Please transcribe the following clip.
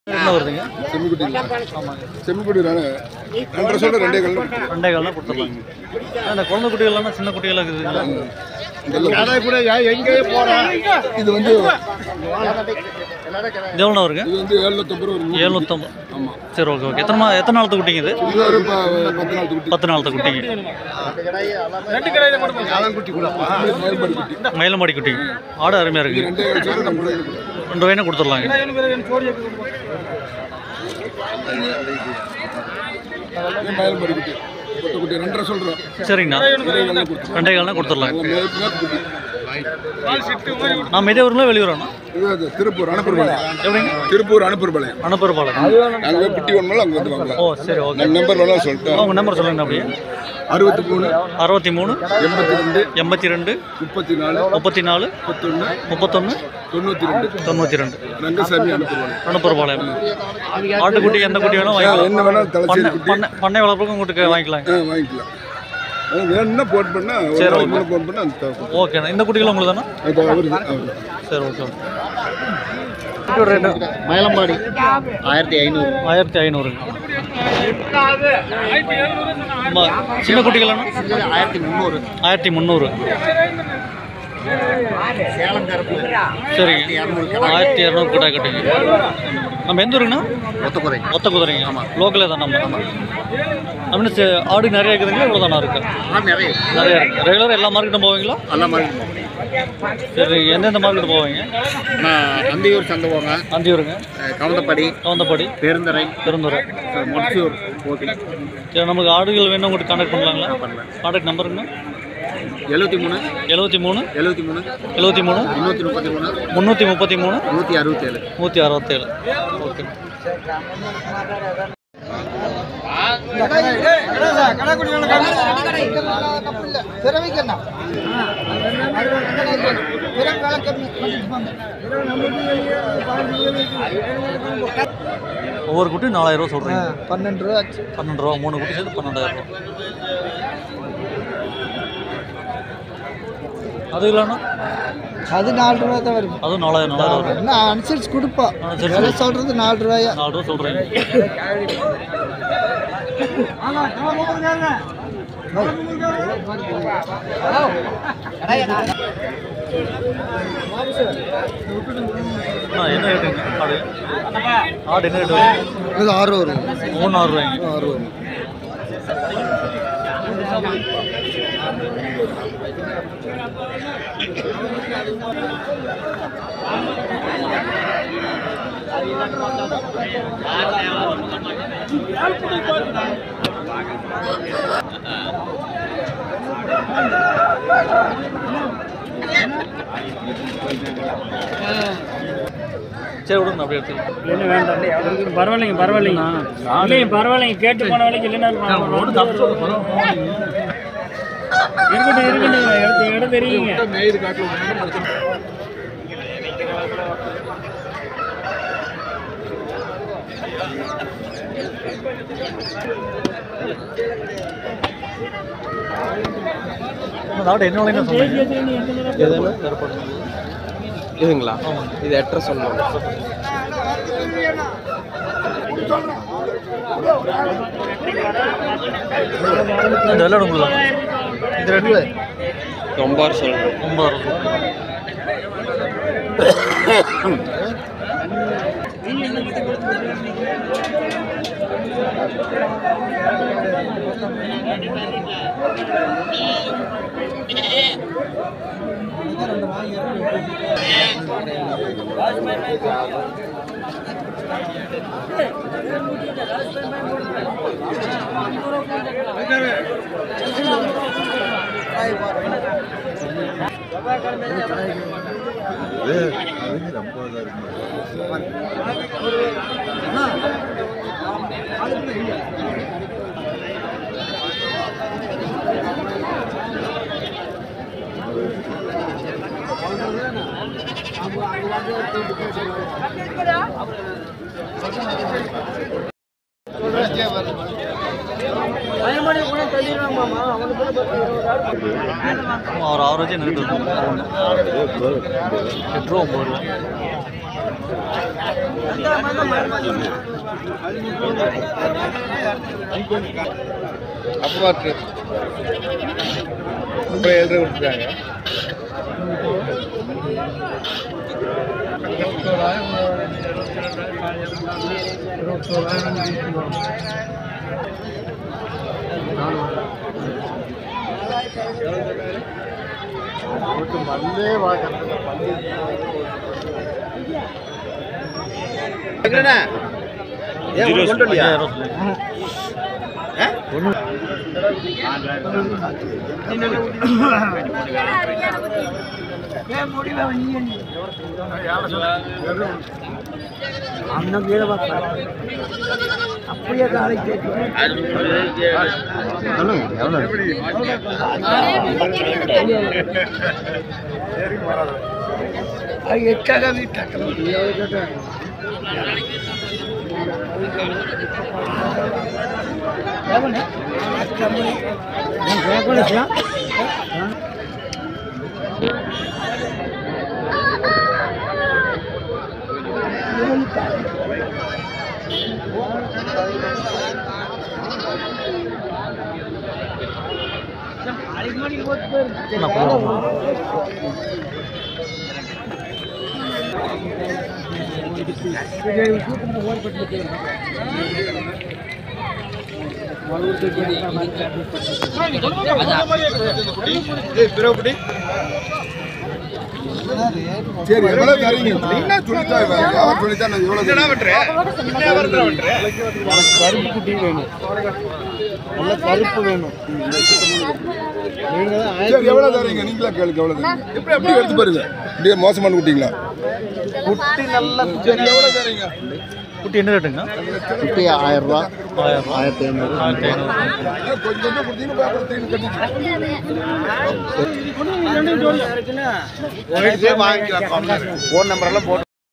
என்ன வருதுங்க? செம்மிக்குட்டி. ஆமாங்க. செம்மிக்குட்டி தானே 2.5 சொல்ல 2 கால் 2 கால்னா கொடுத்துடலாங்க. அந்த குழந்தை குட்டிகள்லாம் சின்ன குட்டிகளாக இருக்குதுங்களா? இது வந்து இது எவ்வளோ வருங்க? இது வந்து 750 ஒரு 750. ஆமாம். சரி, ஓகே ஓகே. எத்தனை நாளத்து குட்டிங்க இது? இது ஒரு 10 நாள் குட்டி. 10 நாளத்து குட்டிங்க. மயில்பாடி குட்டி. மயிலம்பாடி குட்டி. ஆடு அருமையாக இது இருக்குது. 2 கால் சொல்ல நம்ம 2 ரூபாய்னா கொடுத்துடலாங்க. மயில்பாடி குட்டி. கொட்டை குட்டி 2.5 சொல்கிறோம். சரிங்கண்ணா. 2 கால்னா கொடுத்துடலாங்க. குட்டி. நான் இதே ஊரில் வெளியூரோண்ணா? இது திருப்பூர் அனுப்பூர்பாளையம். எப்படிங்க? திருப்பூர் அனுப்பூர்பாளையம். அனுப்புறப்பாளையம். அங்கே குட்டி வேணுமாலும் அங்கே வந்து வாங்கலாம். ஓ சரி, ஓகே. நம்பர் வேணாலும் சொல்லிட்டேன். உங்கள் நம்பர் சொல்லுங்கண்ணா. அப்படியே 63 63 82 34 34 34 31 31 92 ரங்கசாமி அனுப்பூர்பாளையம். அனுப்புறப்பாளையம். ஆட்டுக்குட்டி எந்த குட்டி வேணும் என்ன வாங்கிக்கலாம். வேணாலும் தலைச்சேரி குட்டி பண்ணை வளர்ப்புக்கும் உங்களுக்கு வாங்கிக்கலாம். வாங்கிக்கலாம். அது வேணும்னா போன் பண்ணா சரி, ஒரு ஓகே. நாள் போன் பண்ணா அந்த தேவைப்படும். ஓகேண்ணா. இந்த குட்டிகள் உங்களுக்கு தானே? அது அவருக்கு சரி, ஓகே. குட்டியோட ரேட்டு மயிலம்பாடி 1500. 1500. சின்ன குட்டிகள்னா 1300. 1300. சேலம் கருப்பு சரிங்க. 1200 கிட்ட கட்டுங்க. நம்ம எந்த ஊருங்கண்ணா? ஒத்தக்குறை. ஒத்த குதிரைங்க. ஆமாம், லோக்கலே தான் நம்ம. அப்படின்னு ஆடு நிறைய இருக்குதுங்களா? இவ்வளோ தானே இருக்கு? நிறைய இருக்கு. ரெகுலராக எல்லா மார்க்கெட்டும் போவீங்களா? எல்லா மாதிரி சரி, எந்தெந்த மார்க்கெட் போவீங்க? அந்தியூர் சந்தை போங்க, அந்தியூருங்க, கவுந்தப்படி, பெருந்துறை, மொச்சூர். ஓகே. சரி, நமக்கு ஆடுகள் வேணும் உங்களுக்கு கான்டாக்ட் பண்ணலாங்களா? கான்டாக்ட் நம்பருங்க 73 73 73 73 333 333 167. 167. ஓகே. ஒவ்வொரு குட்டி 4000 ரூபா சொல்கிறீங்க. 12 ரூபா. 12 ரூபா. 3 குட்டி சேர்த்து 12000 ரூபா. அது இல்லைண்ணா? அது 4 ரூபா தான் வரும். அதுவும் 4000 வரும். நான் அனுசரிச்சு கொடுப்போம். விலை சொல்றது 4 ரூபாயா. 4 ரூபா சொல்கிறீங்க. என்ன ரேட்டுங்க ஆடு? ஆடு என்ன ரேட்டு வரும்? இது 6 வரும். 3 ரூபாய்ங்க. 6 வரும். சரி, விடுங்க அப்படியே எடுத்து. என்ன வேண்டாம், பரவாயில்லைங்க. இல்லைங்க, பரவாயில்லைங்க. கேட்டு போன வேலைக்கு இல்லைன்னா இருக்கட்டும். இடம் தெரியுங்க. ஆடு என்ன விலைன்னு சொல்லுங்க. இதுங்களா? இது 8.5 சொல்லணும். இந்த விளையாட உங்களுக்கு இது ரேட்டு 9 சொல்லணும். 9 ஒரு ஆவரேஜ் 8 ரூபா 9 ரூபா. அப்புறம் 7 கொடுத்துருக்காங்க. அப்படியே காலை எட்டாக வீட்டாக்க சரி எவ்வளவு தரீங்க? என்ன சொல்லிட்டா அவர் சொல்லிட்டா நான் எவ்வளவு கருப்பு குட்டி வேணும், நல்ல கருப்பு வேணும். சரி எவ்வளவு தரீங்க? நீங்களா கேளுங்க எவ்வளவு தரீங்க? எப்படி எப்படி எடுத்து பாருங்க, இப்படியே மோசமான குட்டிங்களா? குட்டி நல்ல சரி எவ்வளவு தரீங்க? குட்டி என்ன ரேட்டுங்க? குட்டி 1000 ரூபா, 1500, 1500. கொஞ்சம் கொஞ்சம் கொடுத்தீங்கன்னா வாங்கிக்கலாம். ஃபோன் நம்பர் எல்லாம் போட்டு